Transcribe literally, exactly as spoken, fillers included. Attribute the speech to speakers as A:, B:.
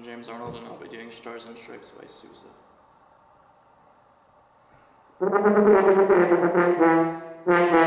A: I'm James Arnold, and I'll be doing Stars and Stripes by Sousa.
B: Thank you.